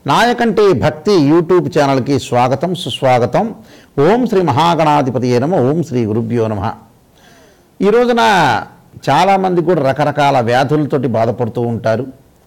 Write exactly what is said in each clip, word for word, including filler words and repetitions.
నాయకంటి భక్తి యూట్యూబ్ ఛానల్కి స్వాగతం సుస్వాగతం. ఓం శ్రీ మహాగణాధిపతియే నమః. ఓం శ్రీ గురుభ్యో నమః. ఈ రోజున చాలామంది కూడా రకరకాల వ్యాధులతోటి బాధపడుతూ ఉంటారు.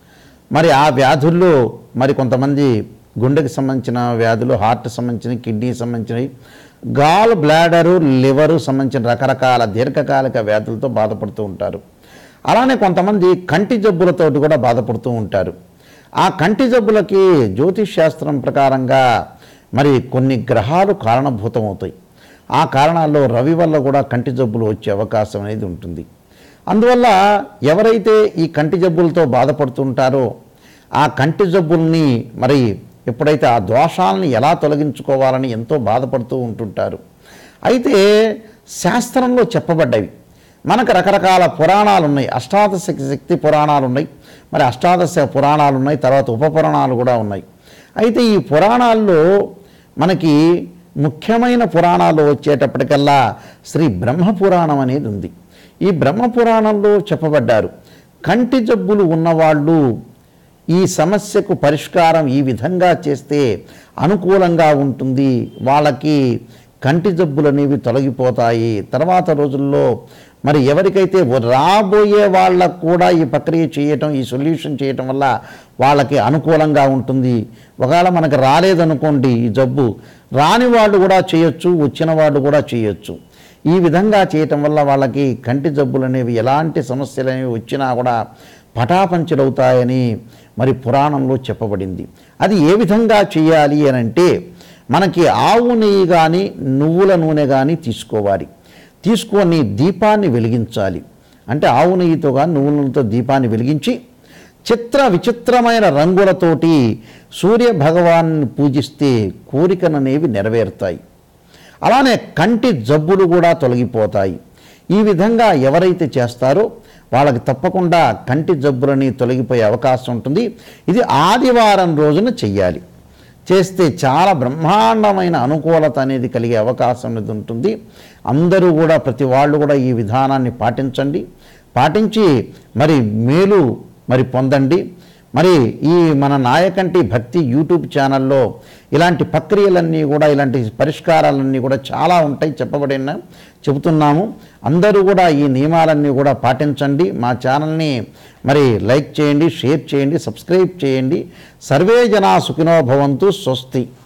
మరి ఆ వ్యాధుల్లో మరి కొంతమంది గుండెకి సంబంధించిన వ్యాధులు, హార్ట్ సంబంధించిన, కిడ్నీ సంబంధించినవి, గాల్ బ్లాడరు, లివరు సంబంధించిన రకరకాల దీర్ఘకాలిక వ్యాధులతో బాధపడుతూ ఉంటారు. అలానే కొంతమంది కంటి జబ్బులతోటి కూడా బాధపడుతూ ఉంటారు. ఆ కంటి జబ్బులకి జ్యోతిష్ శాస్త్రం ప్రకారంగా మరి కొన్ని గ్రహాలు కారణభూతమవుతాయి. ఆ కారణాల్లో రవి వల్ల కూడా కంటి జబ్బులు వచ్చే అవకాశం అనేది ఉంటుంది. అందువల్ల ఎవరైతే ఈ కంటి జబ్బులతో బాధపడుతుంటారో ఆ కంటి జబ్బుల్ని మరి ఎప్పుడైతే ఆ దోషాలని ఎలా తొలగించుకోవాలని ఎంతో బాధపడుతూ ఉంటుంటారు. అయితే శాస్త్రంలో చెప్పబడ్డవి మనకు రకరకాల పురాణాలు ఉన్నాయి. అష్టాదశ శక్తి పురాణాలు ఉన్నాయి, మరి అష్టాదశ పురాణాలు ఉన్నాయి, తర్వాత ఉపపురాణాలు కూడా ఉన్నాయి. అయితే ఈ పురాణాల్లో మనకి ముఖ్యమైన పురాణాలు వచ్చేటప్పటికల్లా శ్రీ బ్రహ్మపురాణం అనేది ఉంది. ఈ బ్రహ్మపురాణంలో చెప్పబడ్డారు, కంటి జబ్బులు ఉన్నవాళ్ళు ఈ సమస్యకు పరిష్కారం ఈ విధంగా చేస్తే అనుకూలంగా ఉంటుంది, వాళ్ళకి కంటి జబ్బులు అనేవి తొలగిపోతాయి. తర్వాత రోజుల్లో మరి ఎవరికైతే రాబోయే వాళ్ళకు కూడా ఈ ప్రక్రియ చేయటం, ఈ సొల్యూషన్ చేయటం వల్ల వాళ్ళకి అనుకూలంగా ఉంటుంది. ఒకవేళ మనకు రాలేదనుకోండి ఈ జబ్బు, రాని వాళ్ళు కూడా చేయొచ్చు, వచ్చిన వాళ్ళు కూడా చేయొచ్చు. ఈ విధంగా చేయటం వల్ల వాళ్ళకి కంటి జబ్బులు అనేవి, ఎలాంటి సమస్యలు అనేవి వచ్చినా కూడా పటాపంచలవుతాయని మరి పురాణంలో చెప్పబడింది. అది ఏ విధంగా చేయాలి అని అంటే, మనకి ఆవు నెయ్యి కానీ నువ్వుల నూనె కానీ తీసుకోవాలి. తీసుకొని దీపాన్ని వెలిగించాలి. అంటే ఆవు నెయ్యితో కానీ నువ్వుల నూనెతో దీపాన్ని వెలిగించి చిత్ర విచిత్రమైన రంగులతోటి సూర్య భగవాన్ని పూజిస్తే కోరికలనేవి నెరవేరుతాయి. అలానే కంటి జబ్బులు కూడా తొలగిపోతాయి. ఈ విధంగా ఎవరైతే చేస్తారో వాళ్ళకి తప్పకుండా కంటి జబ్బులని తొలగిపోయే అవకాశం ఉంటుంది. ఇది ఆదివారం రోజున చెయ్యాలి. చేస్తే చాలా బ్రహ్మాండమైన అనుకూలత అనేది కలిగే అవకాశం అనేది ఉంటుంది. అందరూ కూడా, ప్రతి వాళ్ళు కూడా ఈ విధానాన్ని పాటించండి. పాటించి మరి మేలు మరి పొందండి. మరి ఈ మన నాయకంటి భక్తి యూట్యూబ్ ఛానల్లో ఇలాంటి ప్రక్రియలన్నీ కూడా, ఇలాంటి పరిష్కారాలన్నీ కూడా చాలా ఉంటాయి, చెప్పబడిన చెబుతున్నాము. అందరూ కూడా ఈ నియమాలన్నీ కూడా పాటించండి. మా ఛానల్ని మరి లైక్ చేయండి, షేర్ చేయండి, సబ్స్క్రైబ్ చేయండి. సర్వే జనా సుఖినో భవంతు. స్వస్తి.